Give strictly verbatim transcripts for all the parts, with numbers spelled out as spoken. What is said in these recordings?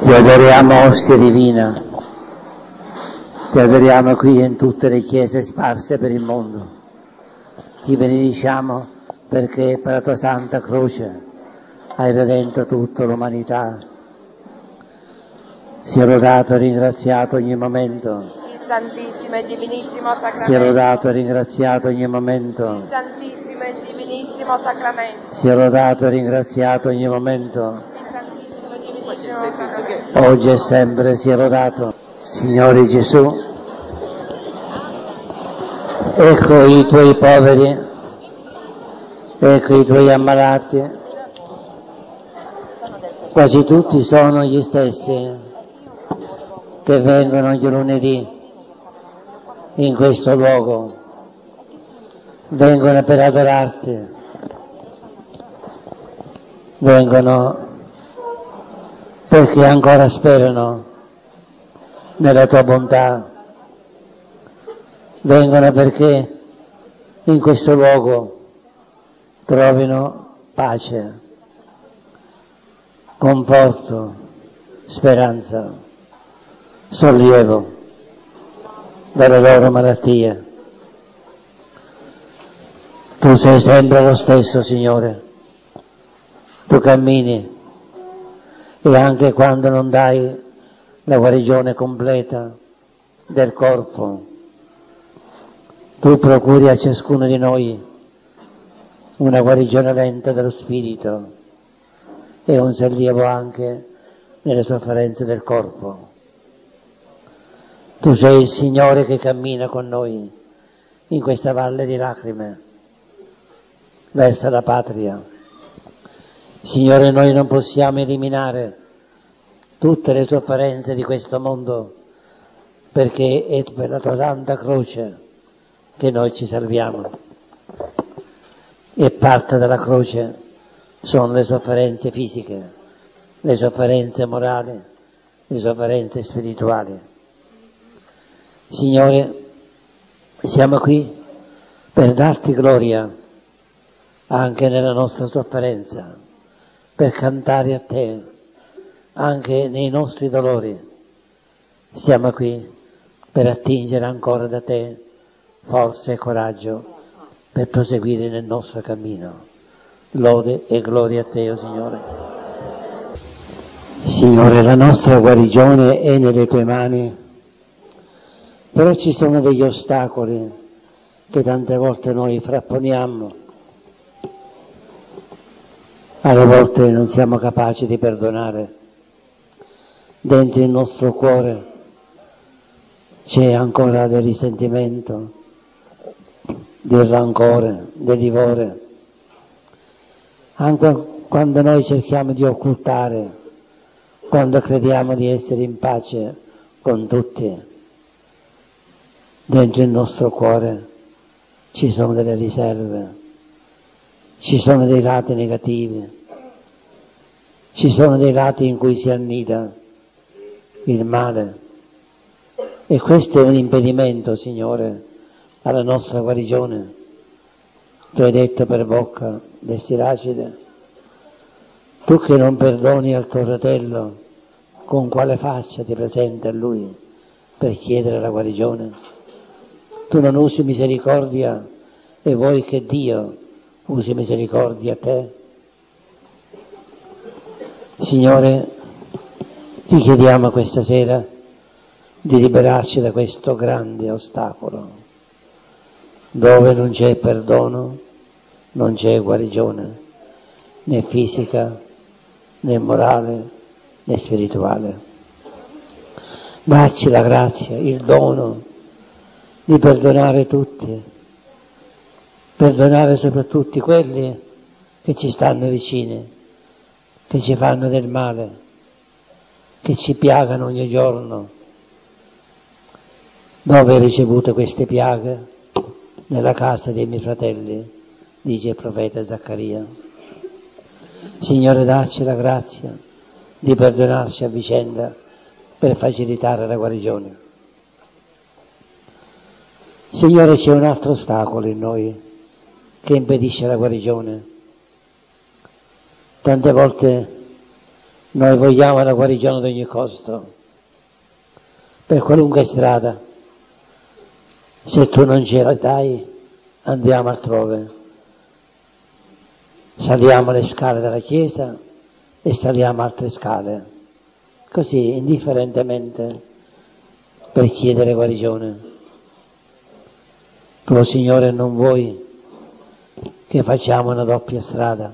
Ti adoriamo, ostia divina, ti adoriamo qui in tutte le chiese sparse per il mondo. Ti benediciamo perché per la tua santa croce hai redento tutta l'umanità. Sia lodato e ringraziato ogni momento. Il Santissimo e Divinissimo Sacramento. Sia lodato e ringraziato ogni momento. Il Santissimo e Divinissimo Sacramento. Sia lodato e ringraziato ogni momento. Il Santissimo e Divinissimo Sacramento. Oggi e sempre sia lodato. Signore Gesù, ecco i tuoi poveri, ecco i tuoi ammalati, quasi tutti sono gli stessi che vengono ogni lunedì in questo luogo, vengono per adorarti, vengono perché ancora sperano nella tua bontà, vengono perché in questo luogo trovino pace, conforto, speranza, sollievo dalle loro malattie. Tu sei sempre lo stesso, Signore, tu cammini e anche quando non dai la guarigione completa del corpo, tu procuri a ciascuno di noi una guarigione lenta dello spirito e un sollievo anche nelle sofferenze del corpo. Tu sei il Signore che cammina con noi in questa valle di lacrime verso la patria. Signore, noi non possiamo eliminare tutte le sofferenze di questo mondo perché è per la tua santa croce che noi ci salviamo. E parte della croce sono le sofferenze fisiche, le sofferenze morali, le sofferenze spirituali. Signore, siamo qui per darti gloria anche nella nostra sofferenza, per cantare a te anche nei nostri dolori. Siamo qui per attingere ancora da te forza e coraggio per proseguire nel nostro cammino. Lode e gloria a te, o Signore. Signore, la nostra guarigione è nelle tue mani, però ci sono degli ostacoli che tante volte noi frapponiamo. Alle volte non siamo capaci di perdonare. Dentro il nostro cuore c'è ancora del risentimento, del rancore, del livore. Anche quando noi cerchiamo di occultare, quando crediamo di essere in pace con tutti, dentro il nostro cuore ci sono delle riserve, ci sono dei lati negativi, ci sono dei lati in cui si annida il male, e questo è un impedimento, Signore, alla nostra guarigione. Tu hai detto per bocca del Siracide: tu che non perdoni al tuo fratello, con quale faccia ti presenti a lui per chiedere la guarigione? Tu non usi misericordia e vuoi che Dio usi misericordia a te? Signore, ti chiediamo questa sera di liberarci da questo grande ostacolo, dove non c'è perdono, non c'è guarigione, né fisica, né morale, né spirituale. Dacci la grazia, il dono di perdonare tutti, perdonare soprattutto quelli che ci stanno vicini, che ci fanno del male, che ci piagano ogni giorno. Dove hai ricevuto queste piaghe? Nella casa dei miei fratelli, dice il profeta Zaccaria. Signore, dacci la grazia di perdonarci a vicenda per facilitare la guarigione. Signore, c'è un altro ostacolo in noi che impedisce la guarigione. Tante volte Noi vogliamo la guarigione ad ogni costo, per qualunque strada. Se tu non ce la dai, andiamo altrove. Saliamo le scale della Chiesa e saliamo altre scale, così indifferentemente, per chiedere guarigione. Tu, Signore, non vuoi che facciamo una doppia strada.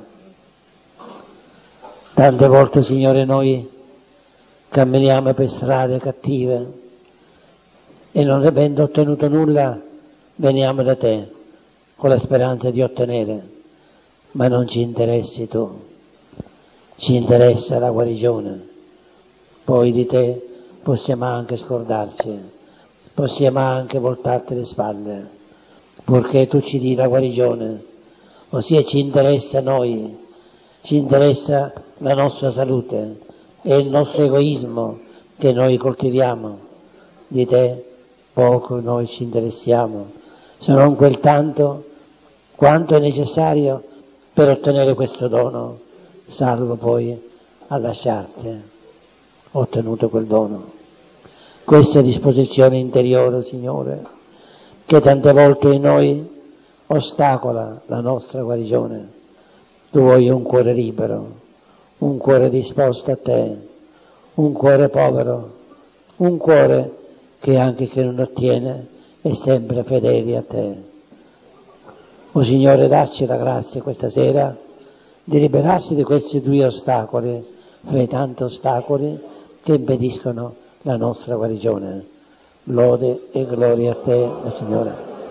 Tante volte, Signore, noi camminiamo per strade cattive e non avendo ottenuto nulla veniamo da te con la speranza di ottenere, ma non ci interessi tu, ci interessa la guarigione. Poi di te possiamo anche scordarci, possiamo anche voltarti le spalle, purché tu ci dia la guarigione, ossia ci interessa a noi, ci interessa la nostra salute e il nostro egoismo che noi coltiviamo. Di te poco noi ci interessiamo, se non quel tanto quanto è necessario per ottenere questo dono, salvo poi a lasciarti, ottenuto quel dono. Questa disposizione interiore, Signore, che tante volte in noi ostacola la nostra guarigione. Tu vuoi un cuore libero, un cuore disposto a te, un cuore povero, un cuore che anche che non ottiene è sempre fedele a te. O Signore, dacci la grazia questa sera di liberarsi di questi due ostacoli, fra i tanti ostacoli che impediscono la nostra guarigione. Lode e gloria a te, Signore.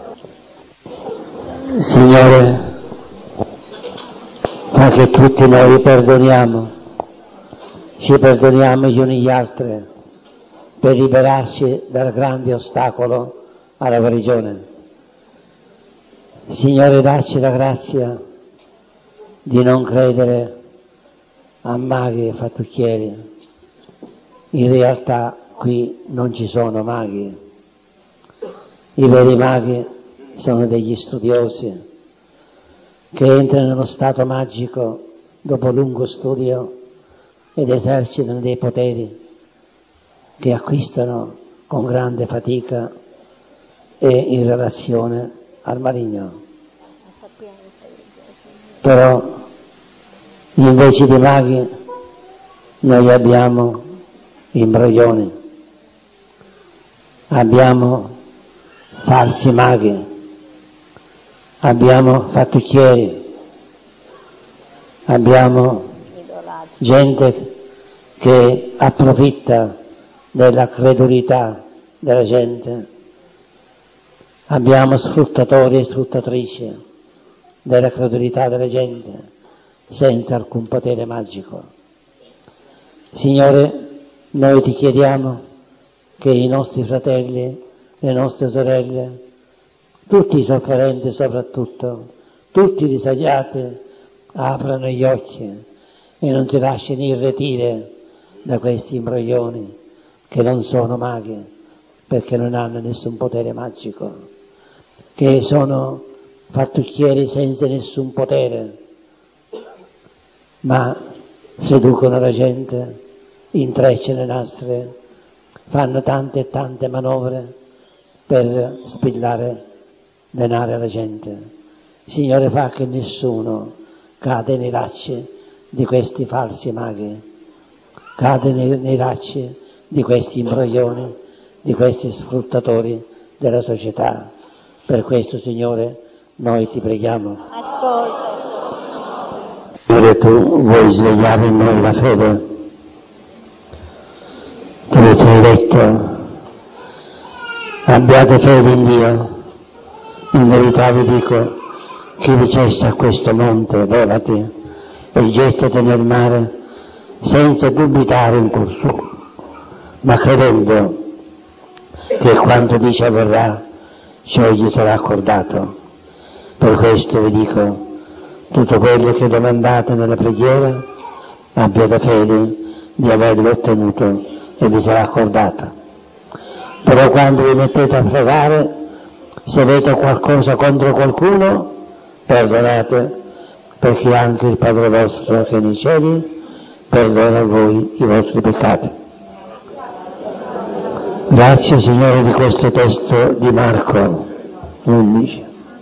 Signore, fa che tutti noi perdoniamo, ci perdoniamo gli uni gli altri per liberarci dal grande ostacolo alla guarigione. Signore, dacci la grazia di non credere a maghi e fattucchieri. In realtà qui non ci sono maghi. I veri maghi sono degli studiosi che entrano nello stato magico dopo lungo studio ed esercitano dei poteri che acquistano con grande fatica e in relazione al maligno. Però invece di maghi noi abbiamo imbroglioni, abbiamo falsi maghi, abbiamo fattucchieri, abbiamo gente che approfitta della credulità della gente, abbiamo sfruttatori e sfruttatrici della credulità della gente senza alcun potere magico. Signore, noi ti chiediamo che i nostri fratelli, le nostre sorelle, tutti i sofferenti soprattutto, tutti i disagiati, aprano gli occhi e non si lasciano irretire da questi imbroglioni che non sono maghi, perché non hanno nessun potere magico, che sono fattucchieri senza nessun potere, ma seducono la gente, intrecciano le nastre, fanno tante e tante manovre per spillare denaro alla gente. Signore, fa che nessuno cade nei lacci di questi falsi maghi, cade nei, nei lacci di questi imbroglioni, di questi sfruttatori della società. Per questo, Signore, noi ti preghiamo. Ascolta. Signore, tu vuoi svegliare in noi la fede. Tu hai detto, abbiate fede in Dio. In verità vi dico, chi dicesse a questo monte, levati e gettati nel mare, senza dubitare in cuor suo, ma credendo che quanto dice avverrà, ciò gli sarà accordato. Per questo vi dico, tutto quello che domandate nella preghiera, abbiate fede di averlo ottenuto e vi sarà accordato. Però quando vi mettete a pregare, se avete qualcosa contro qualcuno, perdonate, perché anche il Padre vostro che è nei cieli perdona a voi i vostri peccati. Grazie Signore di questo testo di Marco undici.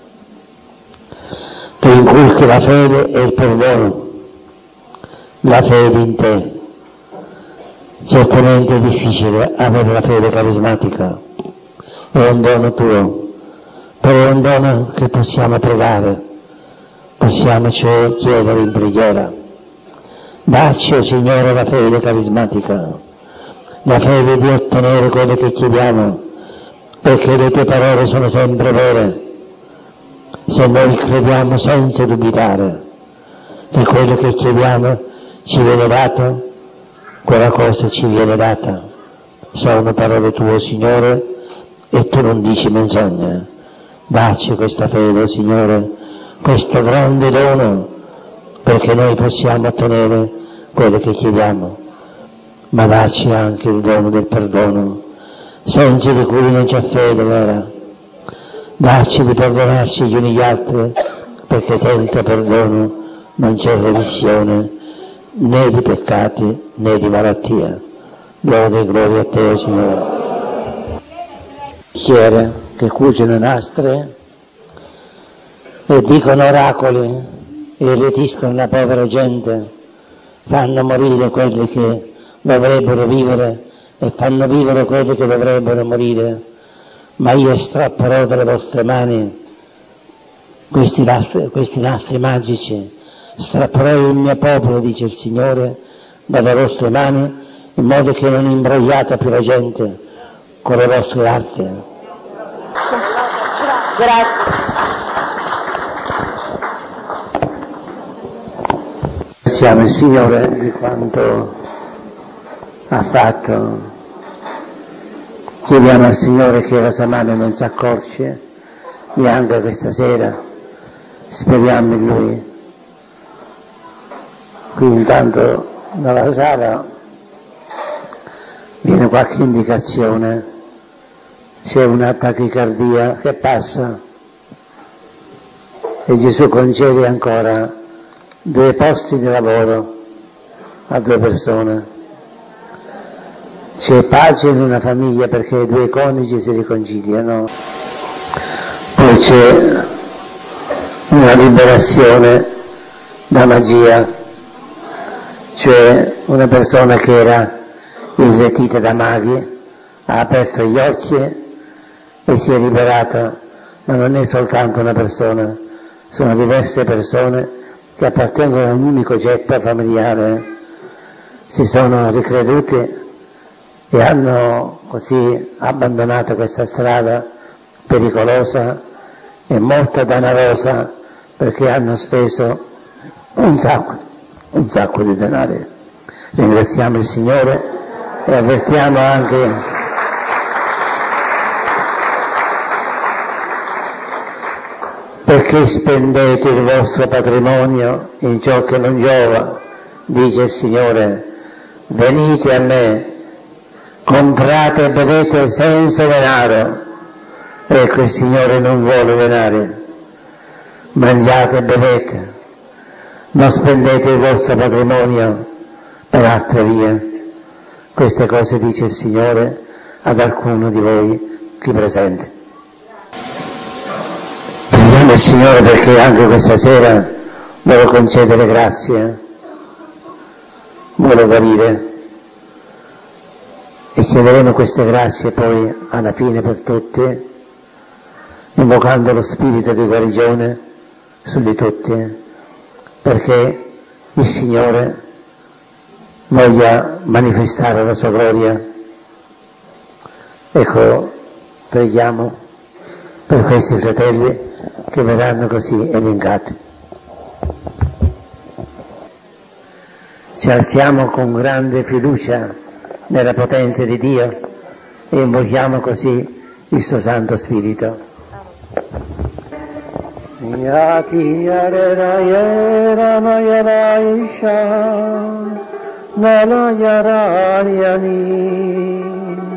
Tu inculchi la fede e il perdono, la fede in te. Certamente è difficile avere la fede carismatica, è un dono tuo, però è un dono che possiamo pregare, possiamo cioè chiedere in preghiera. Dacci, oh Signore, la fede carismatica, la fede di ottenere quello che chiediamo, perché le tue parole sono sempre vere. Se noi crediamo senza dubitare che quello che chiediamo ci viene dato, quella cosa ci viene data. Sono parole tue, Signore, e tu non dici menzogna. Dacci questa fede, Signore, questo grande dono, perché noi possiamo ottenere quello che chiediamo, ma dacci anche il dono del perdono, senza di cui non c'è fede vera. Dacci di perdonarci gli uni gli altri, perché senza perdono non c'è remissione né di peccati né di malattia. Lode e gloria a te, Signore. Bicchiere che cuociono nastri e dicono oracoli, irretiscono la povera gente, fanno morire quelli che dovrebbero vivere e fanno vivere quelli che dovrebbero morire. Ma io strapperò dalle vostre mani questi nastri, questi nastri magici, strapperò il mio popolo, dice il Signore, dalle vostre mani, in modo che non imbrogliate più la gente con le vostre arti. Grazie. Ringraziamo il Signore di quanto ha fatto. Chiediamo al Signore che la sua mano non si accorce neanche questa sera. Speriamo in Lui. Qui intanto dalla sala viene qualche indicazione, c'è una tachicardia che passa e Gesù concede ancora due posti di lavoro a due persone. C'è pace in una famiglia perché i due coniugi si riconciliano, poi c'è una liberazione da magia, cioè una persona che era irretita da maghi ha aperto gli occhi e si è liberata, ma non è soltanto una persona, sono diverse persone che appartengono a un unico ceppo familiare, si sono ricredute e hanno così abbandonato questa strada pericolosa e molto danarosa, perché hanno speso un sacco, un sacco di denari. Ringraziamo il Signore e avvertiamo anche perché spendete il vostro patrimonio in ciò che non giova, dice il Signore. Venite a me, comprate e bevete senza denaro. Ecco, il Signore non vuole denari. Mangiate e bevete, non spendete il vostro patrimonio per altre vie. Queste cose dice il Signore ad alcuno di voi qui presenti. Preghiamo il Signore perché anche questa sera vuole concedere grazie, vuole guarire, e chiederemo queste grazie poi alla fine per tutti, invocando lo spirito di guarigione su di tutti, perché il Signore voglia manifestare la sua gloria. Ecco, preghiamo per questi fratelli che verranno così elencati. Ci alziamo con grande fiducia nella potenza di Dio e invochiamo così il suo Santo Spirito. Yati yarera yera na yara isha nala yara yani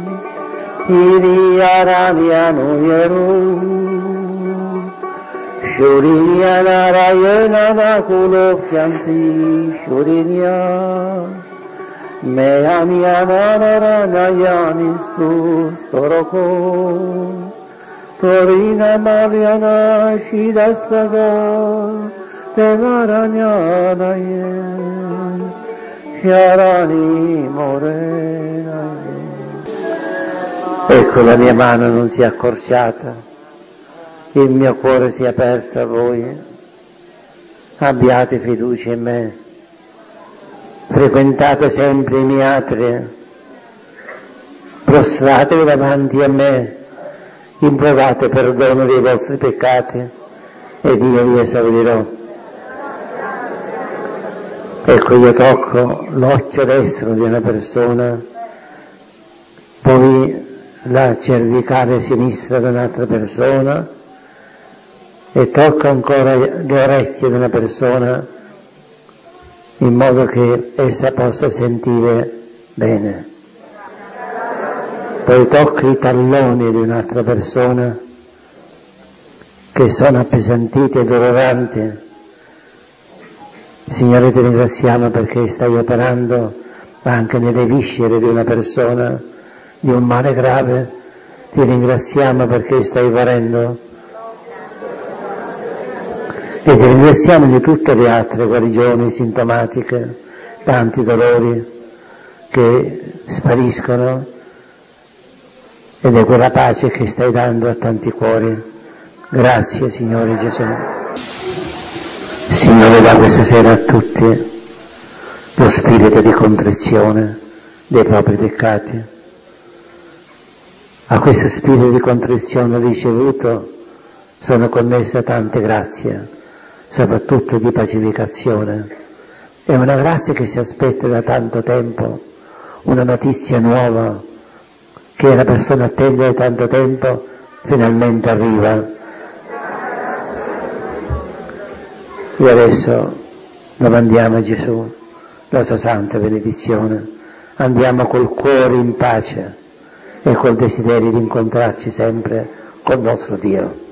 iri yara yanu yaru Shurinya Narayana Nakulokyanti Shurinya Meyamyana Naranayanistus Toroko Torina Mariana Shidastaga Tevaranyanaye Sharani Morenaye. Ecco, la mia mano non si è accorciata, il mio cuore si è aperto a voi. Abbiate fiducia in me, frequentate sempre i miei atri, prostratevi davanti a me, implorate perdono dei vostri peccati ed io vi esaudirò. Ecco, io tocco l'occhio destro di una persona, poi la cervicale sinistra di un'altra persona e tocco ancora le orecchie di una persona in modo che essa possa sentire bene. Poi tocco i talloni di un'altra persona che sono appesantiti e doloranti. Signore, ti ringraziamo perché stai operando anche nelle viscere di una persona di un male grave. Ti ringraziamo perché stai guarendo e ti ringraziamo di tutte le altre guarigioni sintomatiche, tanti dolori che spariscono ed è quella pace che stai dando a tanti cuori. Grazie Signore Gesù. Signore, da questa sera a tutti lo spirito di contrizione dei propri peccati. A questo spirito di contrizione ricevuto sono connesse tante grazie, soprattutto di pacificazione. È una grazia che si aspetta da tanto tempo, una notizia nuova che la persona attende da tanto tempo, finalmente arriva. E adesso domandiamo a Gesù la sua santa benedizione, andiamo col cuore in pace e col desiderio di incontrarci sempre col nostro Dio.